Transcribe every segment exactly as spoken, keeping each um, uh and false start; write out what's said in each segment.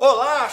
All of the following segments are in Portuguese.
Olá,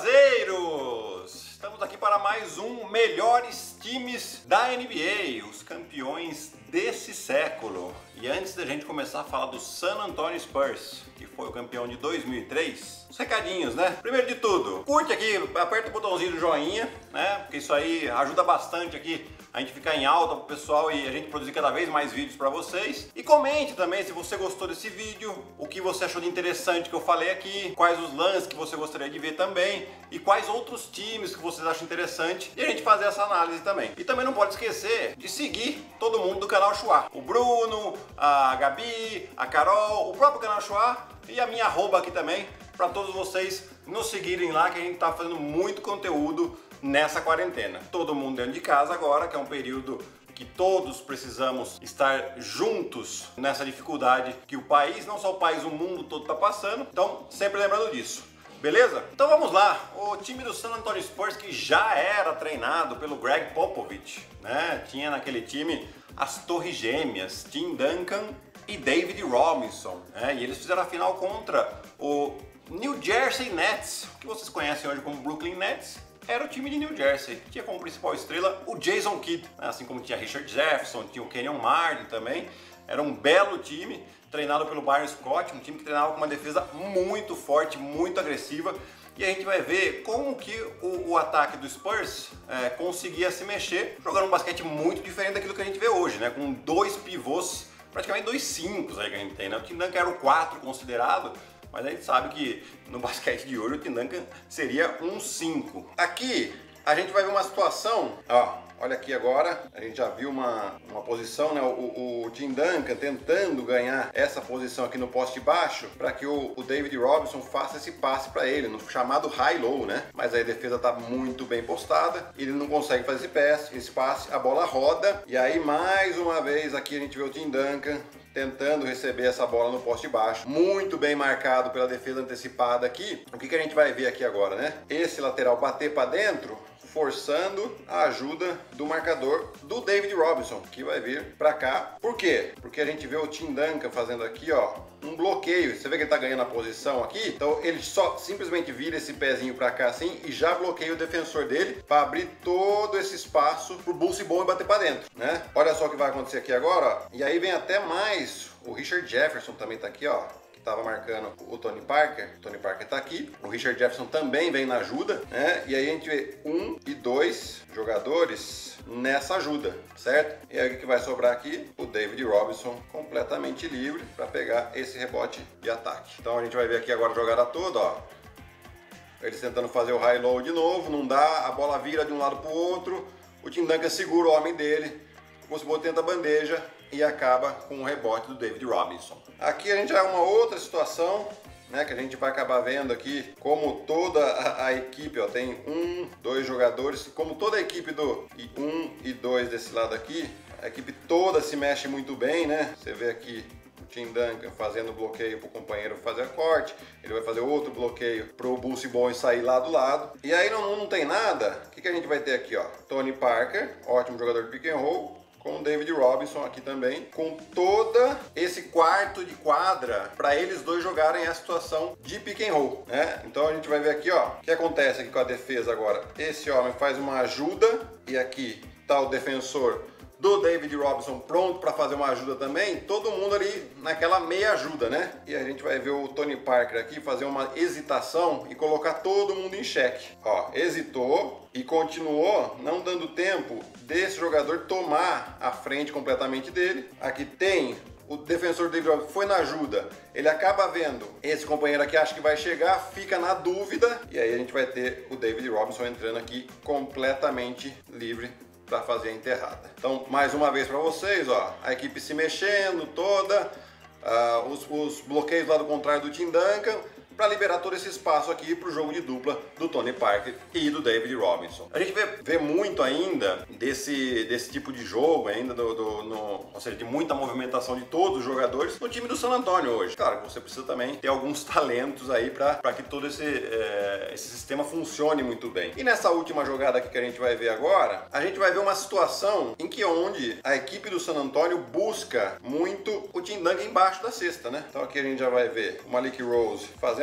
chuazeiros! Estamos aqui para mais um Melhores Times da N B A, os campeões desse século. E antes da gente começar a falar do San Antonio Spurs, que foi o campeão de dois mil e três, os recadinhos, né? Primeiro de tudo, curte aqui, aperta o botãozinho do joinha, né? Porque isso aí ajuda bastante aqui a gente ficar em alta pro pessoal e a gente produzir cada vez mais vídeos para vocês. E comente também se você gostou desse vídeo, o que você achou de interessante que eu falei aqui, quais os lances que você gostaria de ver também e quais outros times que vocês acham interessante e a gente fazer essa análise também. E também não pode esquecer de seguir todo mundo do canal Chua. O Bruno, a Gabi, a Carol, o próprio canal Chua e a minha arroba aqui também, para todos vocês nos seguirem lá, que a gente tá fazendo muito conteúdo nessa quarentena. Todo mundo dentro de casa agora, que é um período que todos precisamos estar juntos nessa dificuldade que o país, não só o país, o mundo todo está passando. Então, sempre lembrando disso. Beleza? Então vamos lá. O time do San Antonio Spurs, que já era treinado pelo Greg Popovich, né? Tinha naquele time as Torres Gêmeas, Tim Duncan e David Robinson, né? E eles fizeram a final contra o New Jersey Nets, que vocês conhecem hoje como Brooklyn Nets. Era o time de New Jersey, tinha como principal estrela o Jason Kidd, assim como tinha Richard Jefferson, tinha o Kenyon Martin também. Era um belo time, treinado pelo Byron Scott, um time que treinava com uma defesa muito forte, muito agressiva. E a gente vai ver como que o, o ataque do Spurs é, conseguia se mexer, jogando um basquete muito diferente daquilo que a gente vê hoje, né? Com dois pivôs, praticamente dois cinco aí que a gente tem, né? O Tim Duncan era o quatro considerado, mas a gente sabe que no basquete de hoje o Tim Duncan seria um cinco. Aqui a gente vai ver uma situação, ó, olha aqui agora, a gente já viu uma, uma posição, né, o, o, o Tim Duncan tentando ganhar essa posição aqui no poste baixo para que o, o David Robinson faça esse passe para ele, no chamado high-low, né? Mas aí a defesa tá muito bem postada, ele não consegue fazer esse passe, esse passe, a bola roda, e aí mais uma vez aqui a gente vê o Tim Duncan tentando receber essa bola no poste baixo, muito bem marcado pela defesa antecipada aqui. O que, que a gente vai ver aqui agora, né? Esse lateral bater para dentro, forçando a ajuda do marcador do David Robinson, que vai vir para cá. Por quê? Porque a gente vê o Tim Duncan fazendo aqui, ó, um bloqueio. Você vê que ele tá ganhando a posição aqui, então ele só simplesmente vira esse pezinho para cá assim e já bloqueia o defensor dele para abrir todo esse espaço pro Bulls bom e bater para dentro, né? Olha só o que vai acontecer aqui agora, ó. E aí vem até mais, o Richard Jefferson também tá aqui, ó, estava marcando o Tony Parker. O Tony Parker está aqui. O Richard Jefferson também vem na ajuda, né? E aí a gente vê um e dois jogadores nessa ajuda, certo? E aí o que vai sobrar aqui? O David Robinson completamente livre para pegar esse rebote de ataque. Então a gente vai ver aqui agora a jogada toda, ó. Eles tentando fazer o high-low de novo, não dá, a bola vira de um lado para o outro. O Tim Duncan segura o homem dele, o Bulls tenta a bandeja e acaba com o rebote do David Robinson. Aqui a gente já é uma outra situação, né, que a gente vai acabar vendo aqui como toda a, a equipe, ó, tem um, dois jogadores, como toda a equipe do um e dois desse lado aqui, a equipe toda se mexe muito bem, né? Você vê aqui o Tim Duncan fazendo bloqueio para o companheiro fazer a corte, ele vai fazer outro bloqueio para o Bulls bom sair lá do lado. E aí não, não tem nada, o que, que a gente vai ter aqui, ó? Tony Parker, ótimo jogador de pick and roll, com o David Robinson aqui também, com todo esse quarto de quadra para eles dois jogarem a situação de pick and roll, né? Então a gente vai ver aqui, ó, o que acontece aqui com a defesa agora. Esse homem faz uma ajuda e aqui tá o defensor do David Robinson pronto para fazer uma ajuda também, todo mundo ali naquela meia ajuda, né? E a gente vai ver o Tony Parker aqui fazer uma hesitação e colocar todo mundo em xeque. Ó, hesitou e continuou não dando tempo desse jogador tomar a frente completamente dele. Aqui tem o defensor David Robinson, foi na ajuda, ele acaba vendo esse companheiro aqui, acha que vai chegar, fica na dúvida e aí a gente vai ter o David Robinson entrando aqui completamente livre para fazer a enterrada. Então, mais uma vez para vocês, ó, a equipe se mexendo toda, uh, os, os bloqueios lá do contrário do Tim Duncan, para liberar todo esse espaço aqui para o jogo de dupla do Tony Parker e do David Robinson. A gente vê, vê muito ainda desse, desse tipo de jogo, ainda do, do, no, ou seja, de muita movimentação de todos os jogadores no time do San Antonio hoje. Claro, você precisa também ter alguns talentos aí para que todo esse, é, esse sistema funcione muito bem. E nessa última jogada aqui que a gente vai ver agora, a gente vai ver uma situação em que onde a equipe do San Antonio busca muito o Tim Duncan embaixo da cesta, né? Então aqui a gente já vai ver o Malik Rose fazendo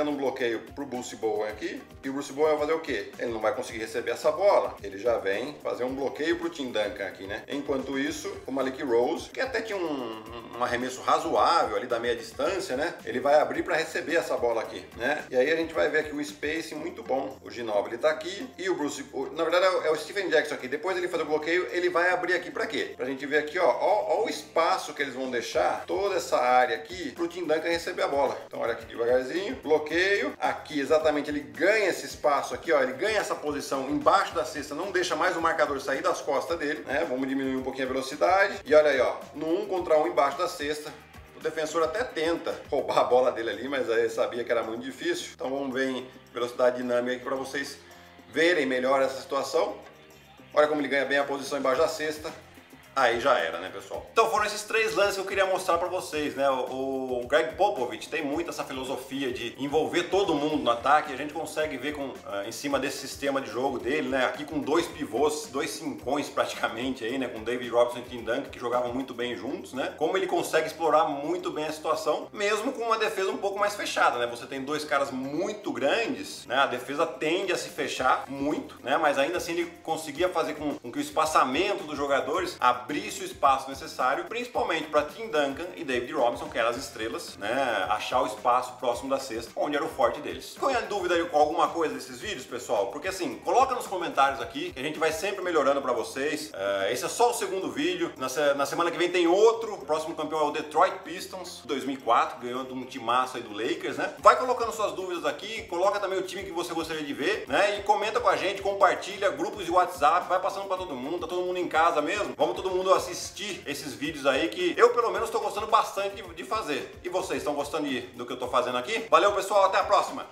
fazendo um bloqueio pro Bruce Bowen aqui, e o Bruce Bowen vai fazer o quê? Ele não vai conseguir receber essa bola, ele já vem fazer um bloqueio pro Tim Duncan aqui, né? Enquanto isso, o Malik Rose, que até tinha um, um arremesso razoável ali da meia distância, né? Ele vai abrir para receber essa bola aqui, né? E aí a gente vai ver aqui o spacing muito bom. O Ginobili tá aqui e o Bruce, o, na verdade é o Stephen Jackson aqui. Depois ele fazer o bloqueio, ele vai abrir aqui para quê? Pra gente ver aqui, ó, ó, ó o espaço que eles vão deixar, toda essa área aqui, pro Tim Duncan receber a bola. Então olha aqui devagarzinho, bloqueio, aqui exatamente ele ganha esse espaço aqui, ó, ele ganha essa posição embaixo da cesta, não deixa mais o marcador sair das costas dele, né? Vamos diminuir um pouquinho a velocidade e olha aí, ó, no um contra um embaixo da cesta. O defensor até tenta roubar a bola dele ali, mas aí sabia que era muito difícil. Então vamos ver em velocidade dinâmica aqui para vocês verem melhor essa situação. Olha como ele ganha bem a posição embaixo da cesta. Aí já era, né, pessoal? Então foram esses três lances que eu queria mostrar pra vocês, né? O, o Greg Popovich tem muito essa filosofia de envolver todo mundo no ataque. A gente consegue ver com, uh, em cima desse sistema de jogo dele, né? Aqui com dois pivôs, dois cincões praticamente aí, né? Com David Robinson e Tim Duncan, que jogavam muito bem juntos, né? Como ele consegue explorar muito bem a situação, mesmo com uma defesa um pouco mais fechada, né? Você tem dois caras muito grandes, né? A defesa tende a se fechar muito, né? Mas ainda assim ele conseguia fazer com, com que o espaçamento dos jogadores abrisse o espaço necessário, principalmente para Tim Duncan e David Robinson, que eram as estrelas, né? Achar o espaço próximo da cesta, onde era o forte deles. Ficou em dúvida aí com alguma coisa desses vídeos, pessoal? Porque assim, coloca nos comentários aqui, que a gente vai sempre melhorando para vocês. Uh, esse é só o segundo vídeo. Na, se na semana que vem tem outro. O próximo campeão é o Detroit Pistons, dois mil e quatro, ganhou de um timaço aí do Lakers, né? Vai colocando suas dúvidas aqui, coloca também o time que você gostaria de ver, né? E comenta com a gente, compartilha, grupos de WhatsApp, vai passando para todo mundo, tá todo mundo em casa mesmo. Vamos todo mundo assistir esses vídeos aí que eu pelo menos estou gostando bastante de, de fazer. E vocês estão gostando de, do que eu estou fazendo aqui? Valeu, pessoal, até a próxima!